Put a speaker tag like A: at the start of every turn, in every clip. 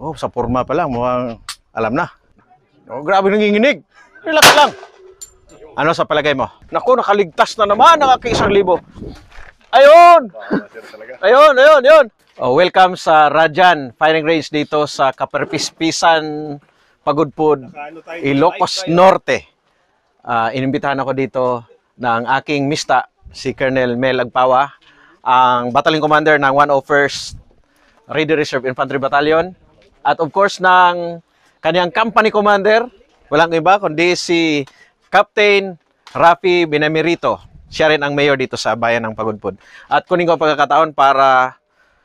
A: Oh, sa forma pa lang, mukhang alam na. Oh, grabe nanginginig. Relax lang. Ano sa palagay mo? Naku, nakaligtas na naman ng aking 1,000. Ayun! Ayun. Oh, welcome sa Rajan Firing Range dito sa Kaperpispisan, Pagudpud, Ilocos Norte. Inimbitahan ako dito ng aking mista, si Colonel Mel Agpawa, ang Battalion Commander ng 101st Ready Reserve Infantry Battalion. At of course, ng kanyang company commander, walang iba kundi si Captain Rafi Benamirito. Siya rin ang mayor dito sa bayan ng Pagudpud. At kunin ko ang pagkakataon para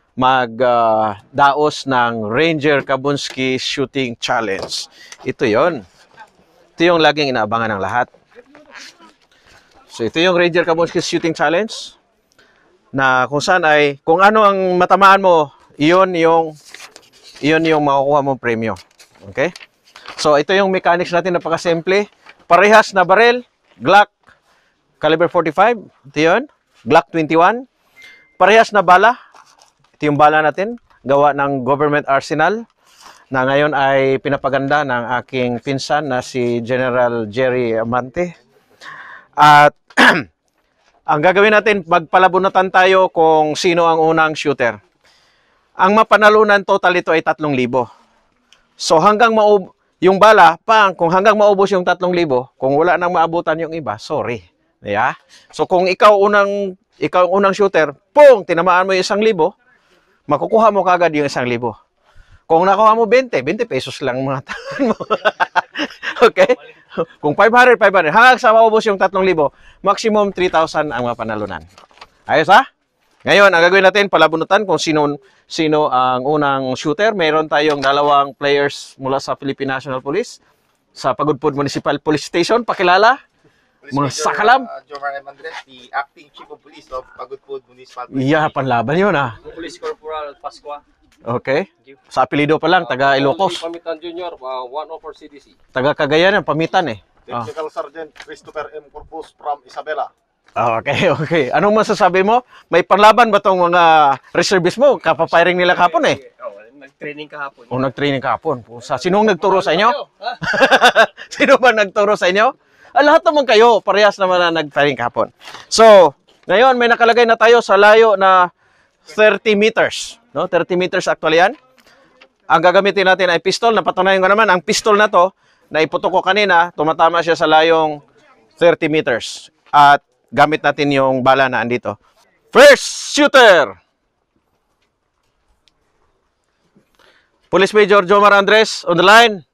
A: magdaos ng Ranger Kabunski Shooting Challenge. Ito yon. Ito yung laging inaabangan ng lahat. So ito yung Ranger Kabunski Shooting Challenge na kung saan ay, kung ano ang matamaan mo, iyon yung makukuha mong premyo. Okay? So ito yung mechanics natin, napakasimple. Parehas na barrel, Glock caliber 45, ito yun. Glock 21. Parehas na bala. Ito yung bala natin, gawa ng Government Arsenal, na ngayon ay pinapaganda ng aking pinsan na si General Jerry Amante. At ang gagawin natin, magpalabunatan tayo kung sino ang unang shooter. Ang mapanalunan total ito ay 3,000. So hanggang yung bala, kung hanggang maubos yung 3,000, kung wala nang maabutan yung iba, sorry. Yeah? So kung ikaw unang shooter, tinamaan mo yung 1,000, makukuha mo kagad yung 1,000. Kung nakuha mo 20 pesos lang mga taon mo. Okay? Kung 500, hanggang sa maubos yung 3,000, maximum 3,000 ang mapanalunan. Ayos ha? Ngayon, ang gagawin natin, palabunutan kung sino ang unang shooter. Meron tayong 2 players mula sa Philippine National Police sa Pagudpud Municipal Police Station. Pakilala, mga sakalam.
B: Jomar M. Andres, the Acting Chief of Police of Pagudpud Municipal Police.
A: Yeah, panlaban yun ha.
C: Police Corporal Pascua.
A: Okay. Sa apelido pa lang, taga Ilocos.
C: Pamitan Junior, 104 CDC.
A: Taga Cagayan, Pamitan eh.
B: Technical Sergeant Christopher M. Corpus from Isabela.
A: Okay. Anong masasabi mo? May panlaban ba tong mga reservist mo? Kapapiring nila kahapon eh.
C: Nag-training kahapon.
A: Nag-training kahapon. Sinong nagturo sa inyo? Sino ba nagturo sa inyo? Lahat naman kayo. Parehas naman na nag-training kahapon. So, ngayon may nakalagay na tayo sa layo na 30 meters. No? 30 meters actually yan. Ang gagamitin natin ay pistol. Napatunayan ko naman, ang pistol na to, na iputok ko kanina, tumatama siya sa layong 30 meters. At gamit natin yung bala na andito. First shooter! Police Major Jomar Andres on the line.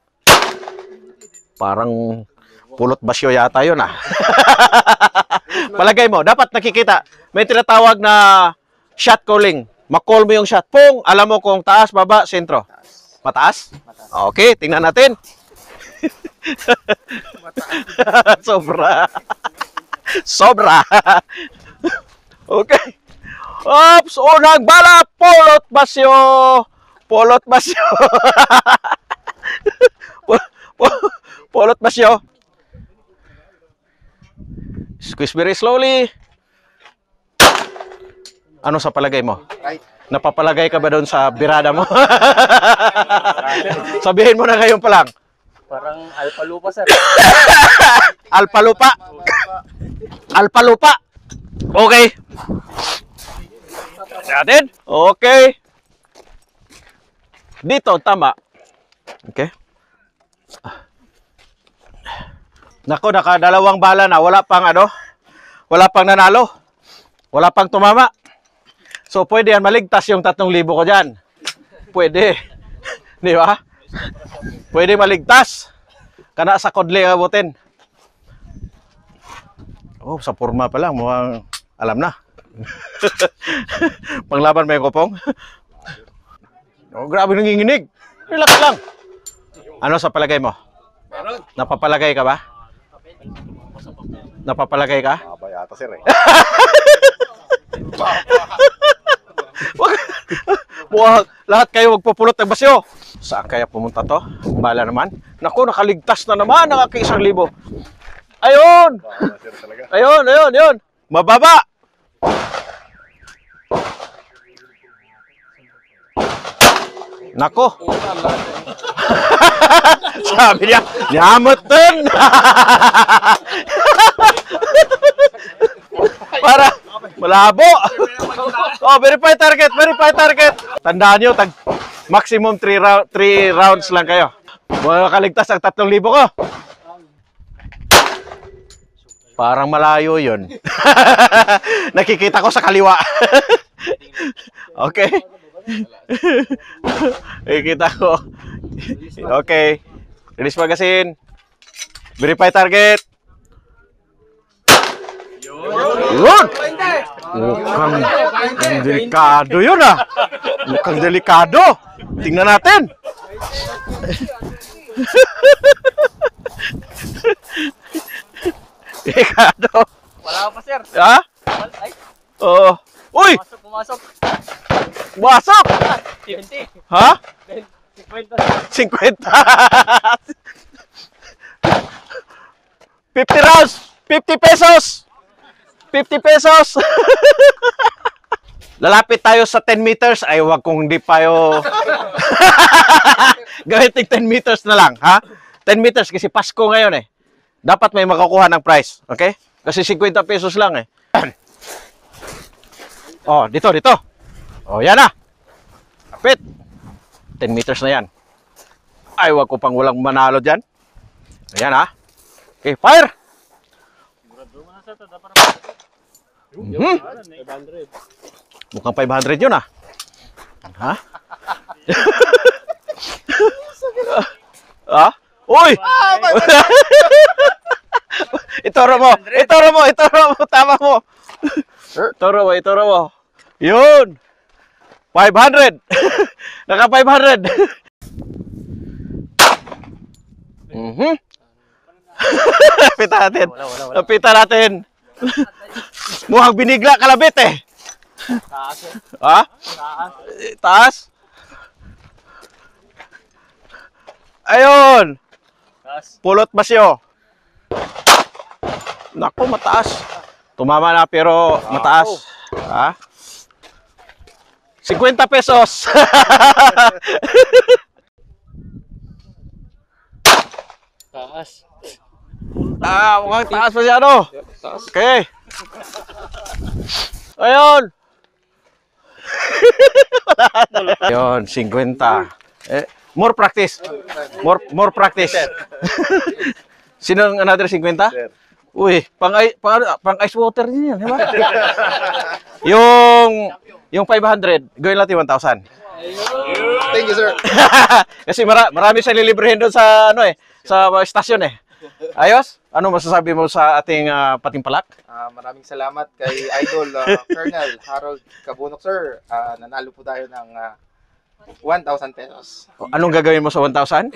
A: Parang pulot basyo yata yun ah. Palagay mo, dapat nakikita. May tinatawag na shot calling. Makall mo yung shot. Alam mo kung taas, baba, sentro. Mataas? Okay, tingnan natin. Sobra. Okay. Ops, unang bala, pulot basyo. Pulot basyo. Squeeze very slowly. Ano sa palagay mo? Napapalagay ka ba doon sa birada mo? Sabihin mo na ngayon pa lang.
C: Parang alpalupa, sir.
A: Alpalupa. Okay. Natin? Okay. Dito, tama. Okay. Nako, nakadalawang bala na. Wala pang nanalo. Wala pang tumama. So, pwede yan maligtas yung 3,000 ko dyan. Pwede. Di ba? Pwede maligtas. Kana sa kodle abutin. Oh, sa forma pa lang, mukhang alam na. Panglaban may kopong. Oh, grabe nanginginig. Relax lang. Ano sa palagay mo? Napapalagay ka ba? Napapalagay ka?
B: Abay ata sir eh.
A: Lahat kayo magpupulot ng basyo. Saan kaya pumunta to? Bala naman. Naku, nakaligtas na naman ng aking 1,000. Ayun. Mababa. Nako. Sabi niya, nyamot dun. Para malabo. Oh, verify target, verify target. Tandaan nyo, maximum 3 rounds lang kayo. Makakaligtas ang 3,000 ko. Parang malayo yun. Nakikita ko sa kaliwa. Okay. Nakikita ko. Okay. Release magazine. Verify target. Yun! Mukhang delikado yun ah. Mukhang delikado. Tingnan natin. Delikado.
C: Wala pa, sir.
A: Ha?
C: Ay,
A: Oo. Uy!
C: pumasok.
A: Wasok!
C: 20.
A: Ha?
C: 50.
A: 50. 50 rounds! 50 pesos! 50 pesos! Lalapit tayo sa 10 meters. Ay, wag kung hindi tayo... Gawin 10 meters na lang, ha? 10 meters kasi Pasko ngayon eh. Dapat may makakuha ng price, okay? Kasi 50 pesos lang eh. Oh, dito. Oh, yan na. Kapit. 10 meters na yan. Ay, wag ko pang walang manalo dyan. Ayan ha. Okay, fire! Mukhang 500 yun ah. Ha? Ha? Uy! Ituro mo. Tama mo. Ituro mo. Yun. 500. Naka 500. Lapitan natin. Lapitan natin. Mukhang binigla kalabit eh.
C: Taas.
A: Ha? Taas? Ayun.
C: Taas.
A: Pulot basyo. Naku, mataas. Tumama na pero mataas. Ha? 50 pesos.
C: Taas.
A: Mukhang taas masyado.
C: Taas.
A: Okay. Ayun. Ayun, 50. More practice. More practice. Sino ang another 50? Uy, pang ice water din yan, di ba? yung 500, gawin natin 1,000.
B: Thank you, sir.
A: Kasi marami siya lilibrehin doon sa sa stasyon eh. Ayos? Ano masasabi mo sa ating patimpalak?
B: Maraming salamat kay Idol Colonel Harold Cabunok, sir. Nanalo po tayo ng 1,000 pesos.
A: Anong gagawin mo sa 1,000?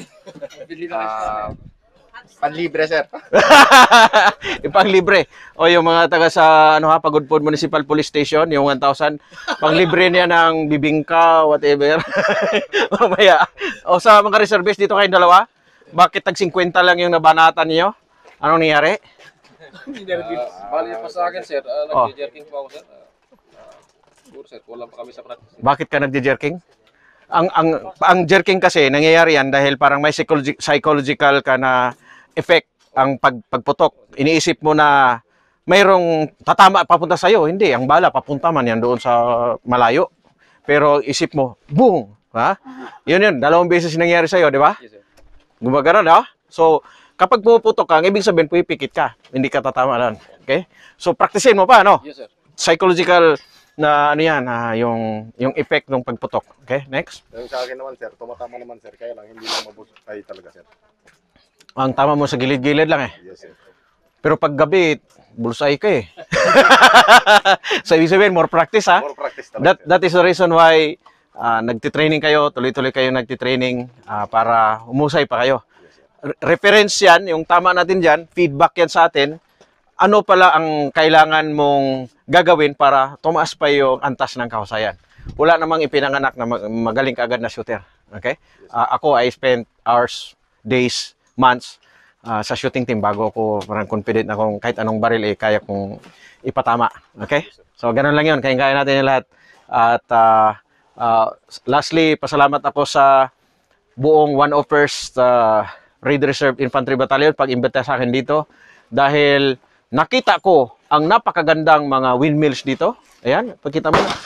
B: Panlibre, sir.
A: Ipanglibre. O yung mga taga sa Pagudpod Municipal Police Station, yung 1,000, panglibre niya ng bibingka, whatever. Mamaya. O sa mga reservist dito kayong dalawa, bakit tag 50 lang yung nabanatan niyo? Anong nangyari?
C: Bali pa sa akin, sir. Nag-jerking po ako, sir. Siguro, sir. Wala pa kami sa practice.
A: Bakit ka nagje-jerking? Ang jerking kasi nangyayari yan dahil parang may psychological ka na effect ang pagputok. Iniisip mo na mayroong tatama papunta sa iyo, hindi, ang bala papunta man yan doon sa malayo. Pero isip mo, boom, ha? Yun, dalawang beses nangyayari sa iyo, di ba?
C: Yes, sir.
A: Gumagana, ha? So, kapag puputok ka, ang ibig sabihin pipikit ka, hindi ka tatama lang. Okay? So, practicein mo pa, no?
C: Yes, sir.
A: Psychological na yan, yung effect ng pagputok. Okay, next.
D: Yung sa akin naman, sir, tumatama naman, sir. Kaya lang, hindi lang mabusay talaga, sir.
A: Ang tama mo sa gilid-gilid lang eh.
D: Yes, sir.
A: Pero pag gabi, bulsay ka eh. So, ibig sabihin, more practice ha.
D: More practice talaga, sir.
A: That is the reason why nagtitraining kayo, tuloy-tuloy kayo nagtitraining para humusay pa kayo. Reference yan, yung tama natin dyan, feedback yan sa atin. Ano pala ang kailangan mong gagawin para tumaas pa yung antas ng kahusayan. Wala namang ipinanganak na magaling kaagad na shooter. Okay? Ako, I spent hours, days, months sa shooting team bago ako parang confident na kung kahit anong baril kaya kong ipatama. Okay? So, ganun lang yun. Kaya natin yung lahat. At Lastly, pasalamat ako sa buong 101st Raid Reserve Infantry Battalion pag-imbita sa akin dito dahil nakita ko ang napakagandang mga windmills dito. Ayan, pagkita mo na.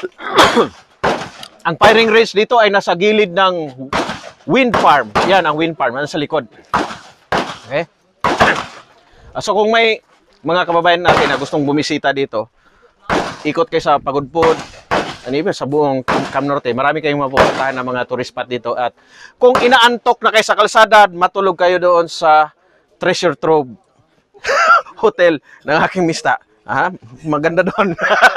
A: Ang firing range dito ay nasa gilid ng wind farm. Yan ang wind farm, nasa likod. Okay? So kung may mga kababayan natin na gustong bumisita dito, ikot kayo sa Pagudpud, sa buong Cam Norte, marami kayong mapupuntahan ng mga tourist spot dito. At kung inaantok na kayo sa kalsada, matulog kayo doon sa Treasure Trove Hotel ng aking mista. Maganda doon.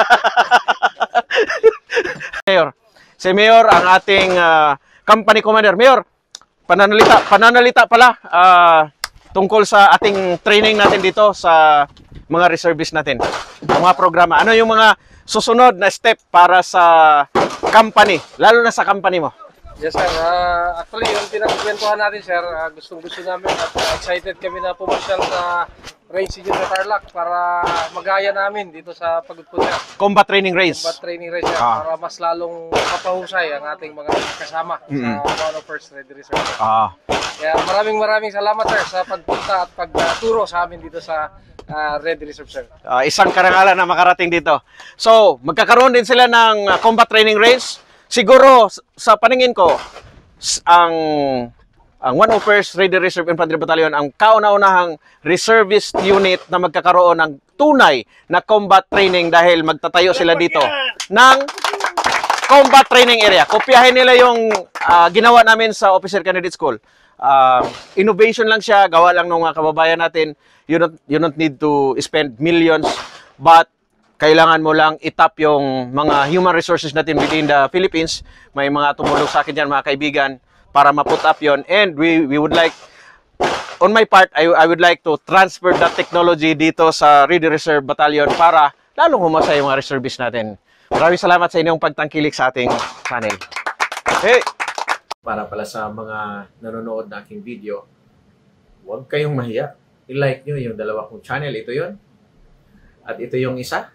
A: Mayor. Si Mayor, ang ating company commander. Mayor, pananalita pala tungkol sa ating training natin dito sa mga reservists natin. Ang mga programa. Ano yung mga susunod na step para sa company, lalo na sa company mo?
C: Yes sir, actually yung pinagkwentuhan natin sir, gustong-gusto namin at excited kami na pumasyal sa range dito sa Tarlac para magaya namin dito sa Pagudpud sir.
A: Combat training range.
C: Combat training range sir, para mas lalong mapahusay ang ating mga kasama sa 101st Raid Reserve. Kaya maraming salamat sir sa pagpunta at pagturo sa amin dito sa Raid Reserve sir.
A: Isang karangalan na makarating dito. So, magkakaroon din sila ng combat training range. Siguro, sa paningin ko, ang 101st Raid Reserve Infantry Battalion ang kauna-unahang reservist unit na magkakaroon ng tunay na combat training dahil magtatayo sila dito ng combat training area. Kopyahin nila yung ginawa namin sa Officer Candidate School. Innovation lang siya, gawa lang ng mga kababayan natin. You don't need to spend millions, but kailangan mo lang itap yung mga human resources natin within the Philippines. May mga tumulong sa akin dyan, mga kaibigan, para ma-put up yun. And we would like, on my part, I would like to transfer that technology dito sa Raid Reserve Battalion para lalong humasay yung mga reservists natin. Maraming salamat sa inyong pagtangkilik sa ating channel. Hey! Para pala sa mga nanonood na aking video, huwag kayong mahiya. I-like nyo yung dalawa kong channel. Ito yon. At ito yung isa.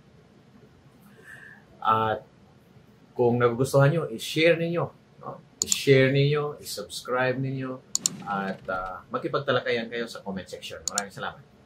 A: At kung nagugustuhan nyo, i-share ninyo. No? I-share ninyo, i-subscribe ninyo, at makipagtalakayan kayo sa comment section. Maraming salamat.